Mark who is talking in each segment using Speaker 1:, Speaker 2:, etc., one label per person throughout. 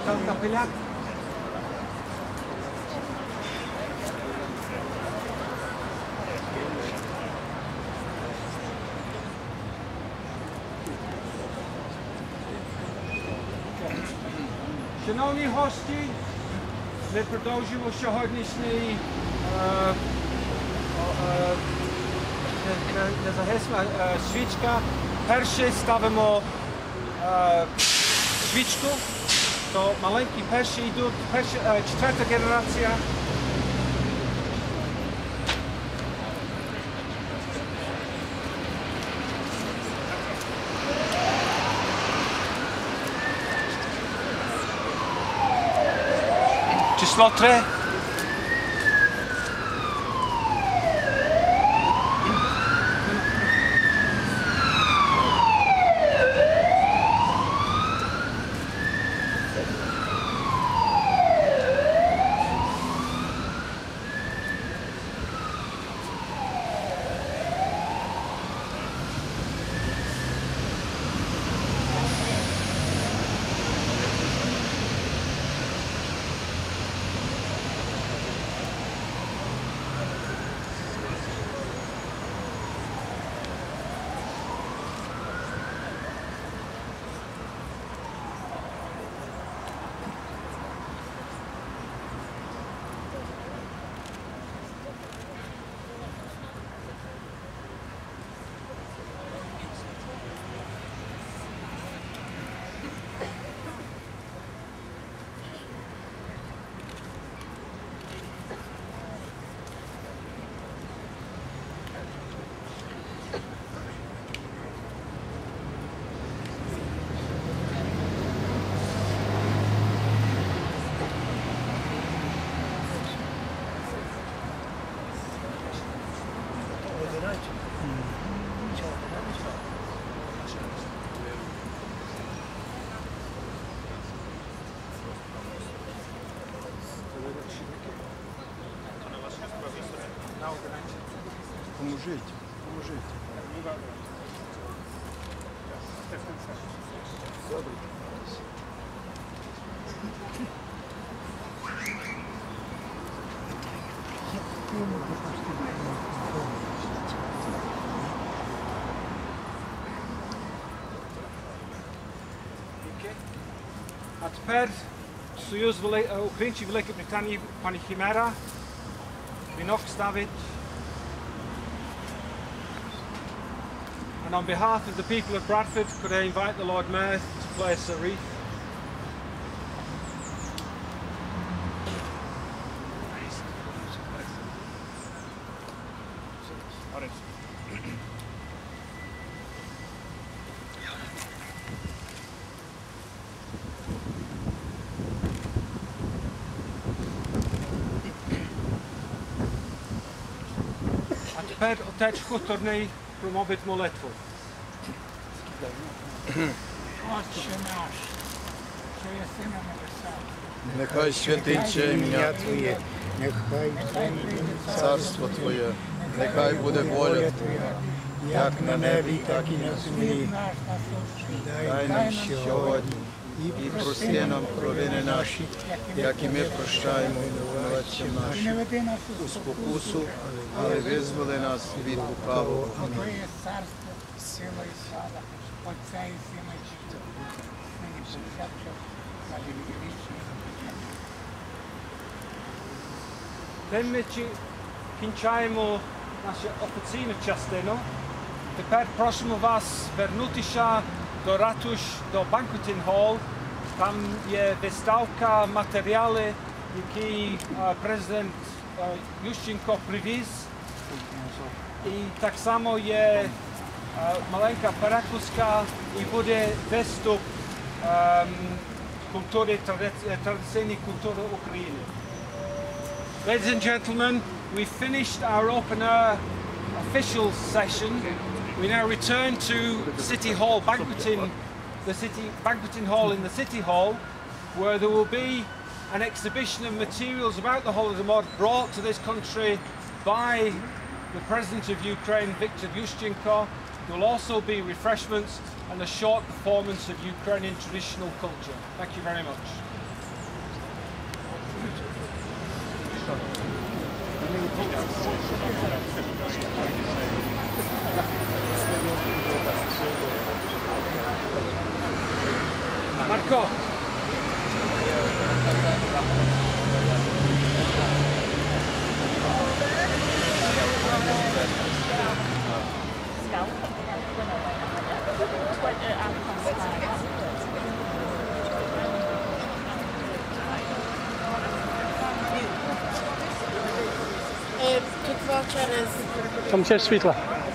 Speaker 1: капеляк. Шановні гості, ми продовжуємо сьогоднішній не загасла свічка. Перше ставимо свічку, то маленькі перші йдуть, четверта генерація. Число 3.
Speaker 2: Поможіть, поможіть. Добре.
Speaker 1: А тепер Союз Українців Великої Британії, пані Хімера, вінок ставить. And on behalf of the people of Bradford, could I invite the Lord Mayor to place a wreath? A tepер отець Хуторний промовить молитву.
Speaker 3: Отче наш, що єси на небесах,
Speaker 2: Нехай святиться ім'я Твоє,
Speaker 3: нехай прийде
Speaker 2: царство Твоє, нехай буде воля Твоя, як на небі, так і на землі.
Speaker 3: наш насущний,
Speaker 2: Дай нам сьогодні і прости нам провини наші, як і ми прощаємо винуватцям
Speaker 3: і не
Speaker 2: нашим.
Speaker 3: веди нас
Speaker 2: У спокусу, але визволи нас від лукавого.
Speaker 3: Бо Твоє царство, сила і слава, Отця і Сина і Святого Духа, нині повсякчас, на віки вічні.
Speaker 1: Тим ми кінчаємо нашу офіційну частину. Тепер просимо вас вернутися до ратуш, до Banqueting Hall. Там є виставка, матеріали, які президент Ющенко привіз. І так само є маленька перепустка і буде виступ культури, традиційної культури України. Ladies and gentlemen, we finished our open air official session. We now return to City Hall banqueting hall in the City Hall, where there will be an exhibition of materials about the Holodomor brought to this country by the President of Ukraine, Viktor Yushchenko. There will also be refreshments and a short performance of Ukrainian traditional culture. Thank you very much. Marco!
Speaker 4: Тут два через...
Speaker 5: Tam через світла.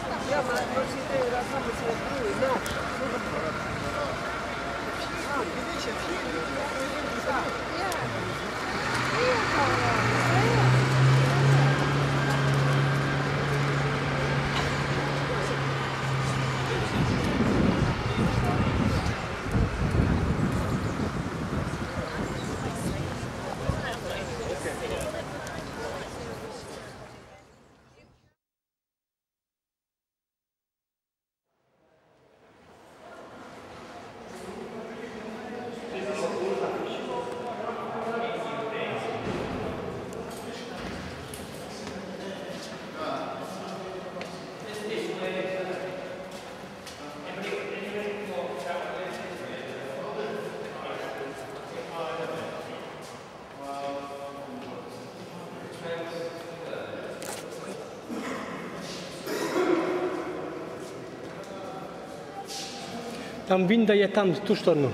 Speaker 5: Tam winda je tam, z tu stорону.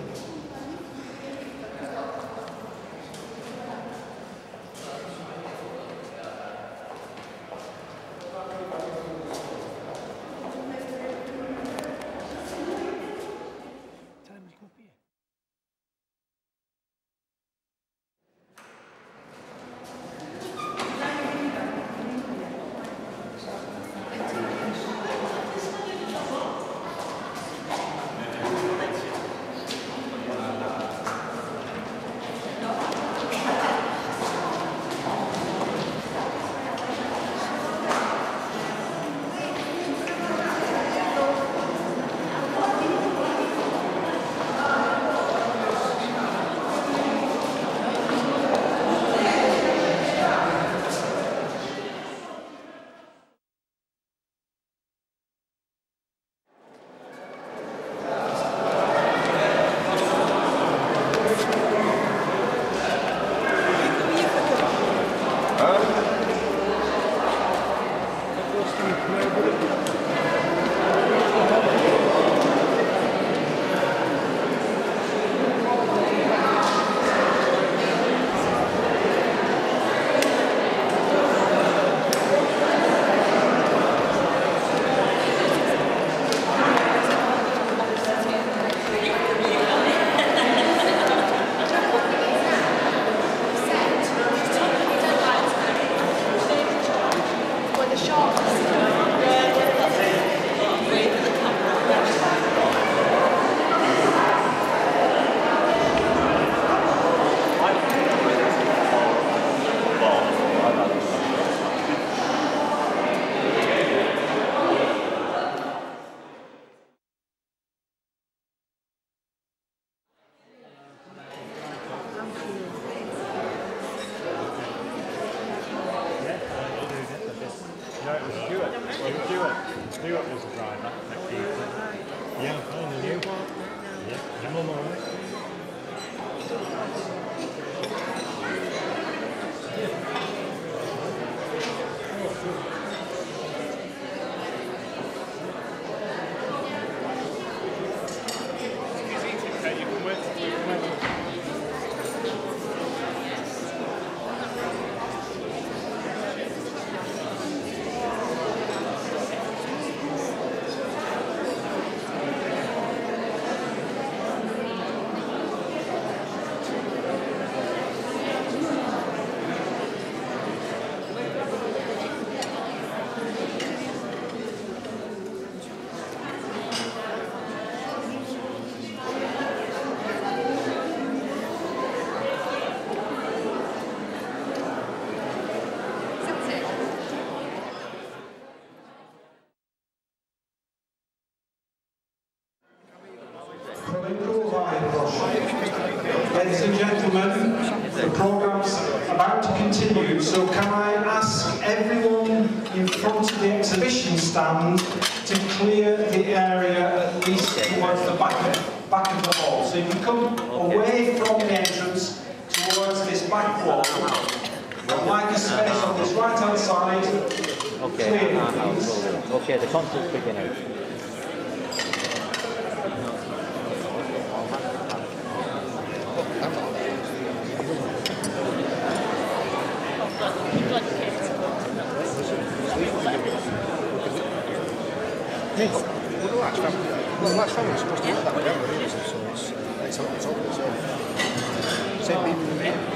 Speaker 6: Stuart was the driver. Yeah, fine, and you? Yeah, I'm all right.
Speaker 7: Ladies and gentlemen, The programme's about to continue, so can I ask everyone in front of the exhibition stand to clear the area at least towards the back of the hall. So if you come away from the entrance towards this back wall, I'd like a space on this right-hand side.
Speaker 8: Okay, okay, the concert's beginning.
Speaker 2: Well, last time we were supposed to put that together, really, so it's obvious, yeah. Same people.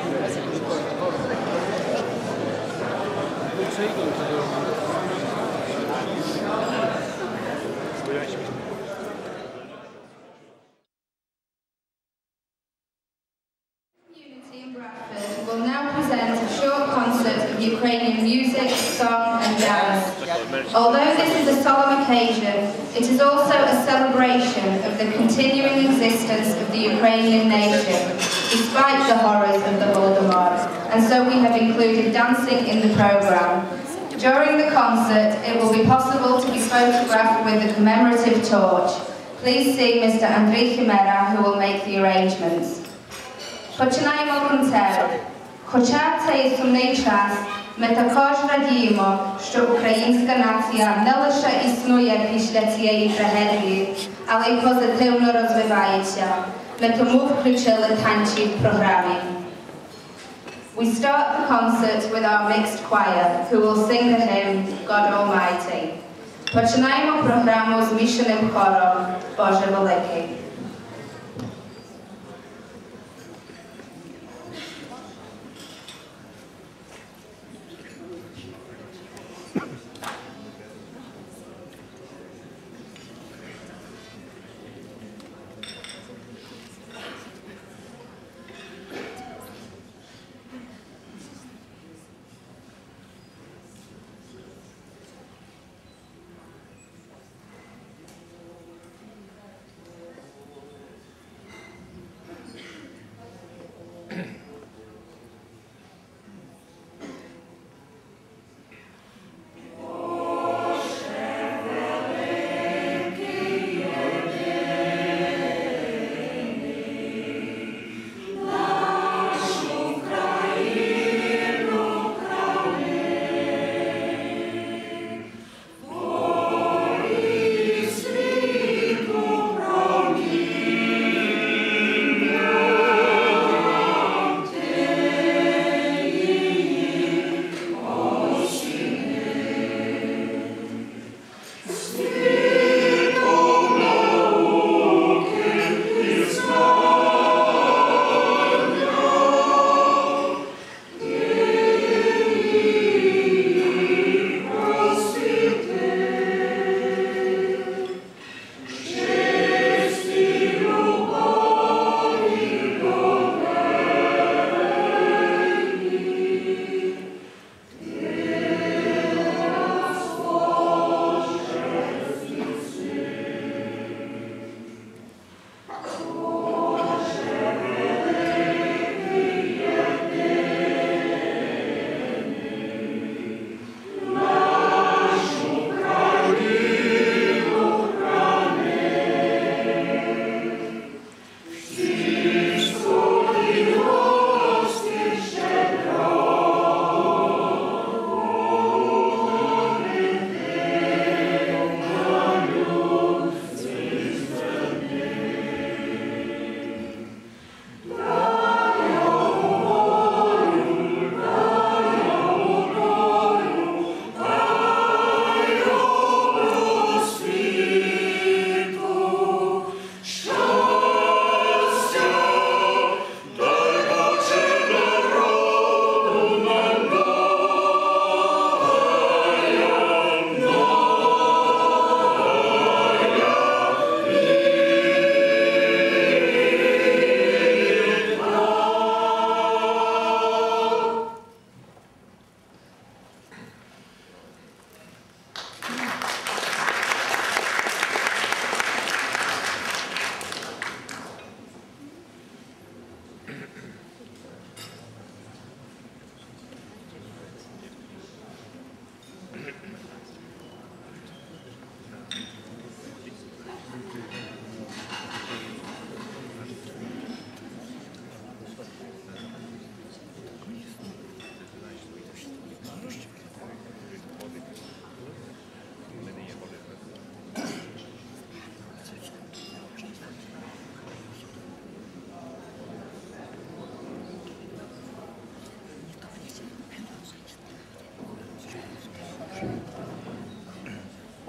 Speaker 9: Unity in Bradford will now present a short concert of Ukrainian music, song and dance. Although this is a solemn occasion, it is also a celebration of the continuing existence of the Ukrainian nation, despite the horrors of the Holodomor, and so we have included dancing in the programme. During the concert, it will be possible to be photographed with the commemorative torch. Please see Mr. Andriy Chimera, who will make the arrangements. Починаємо концерт. Хоча це є сумний час, ми також радіємо, що українська нація не лише існує після цієї трагедії, але й позитивно розвивається. Ми тому включили танці в програмі. We start the concert with our mixed choir, who will sing the hymn, God Almighty. Починаємо програму з мішаним хором, Боже Великий.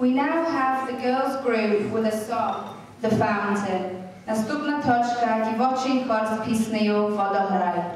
Speaker 9: We now have the girls group with a song, The Fountain. Наступна точка, дівочий хор з піснею «Водограй».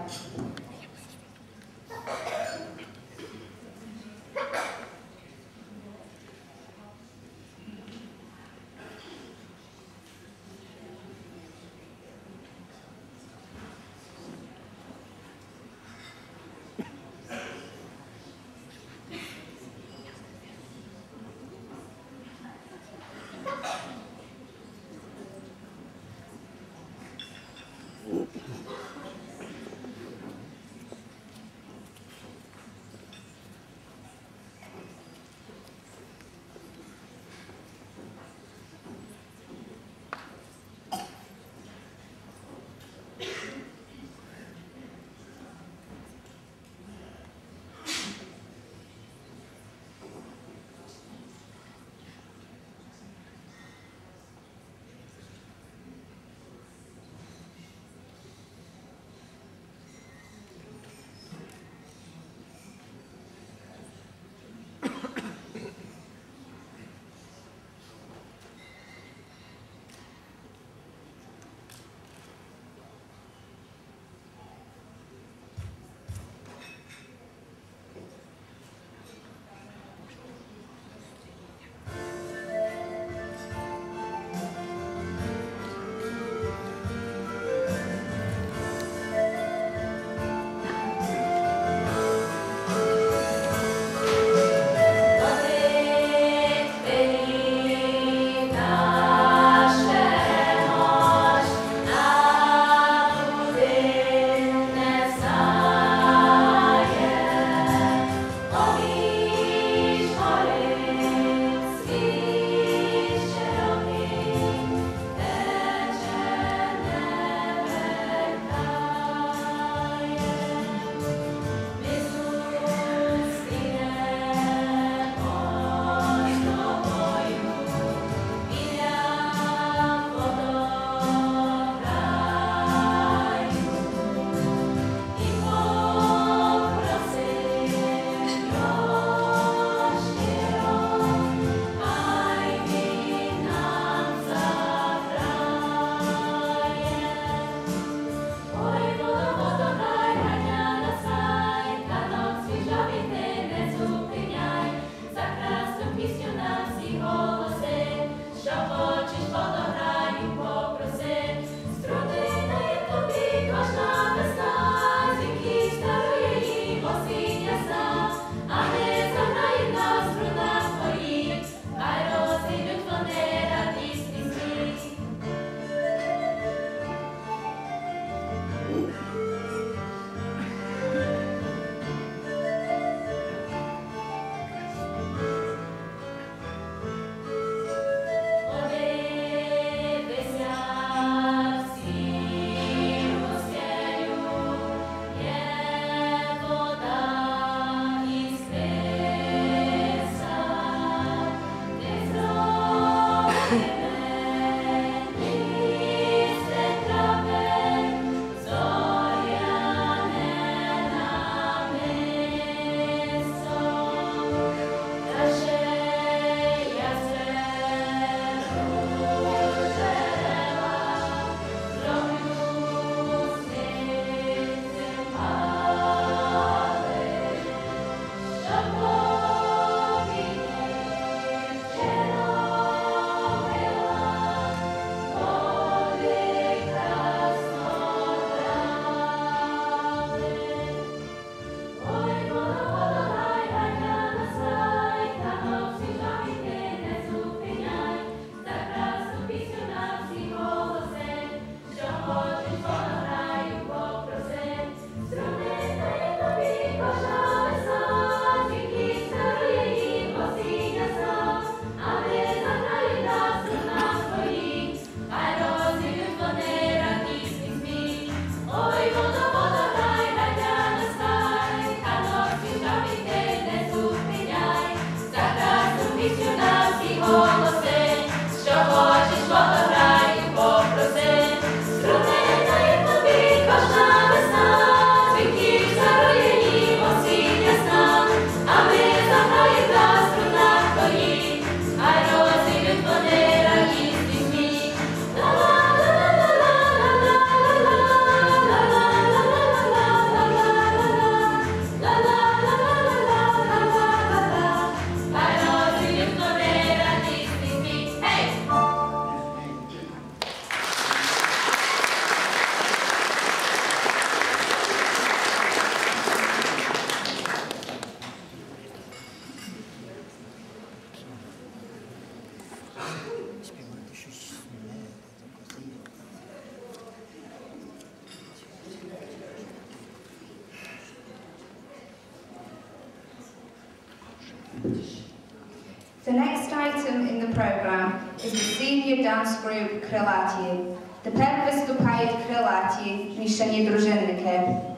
Speaker 9: The next item in the programme is the senior dance group Krylati. Тепер виступають Крилаті, мішані дружинники.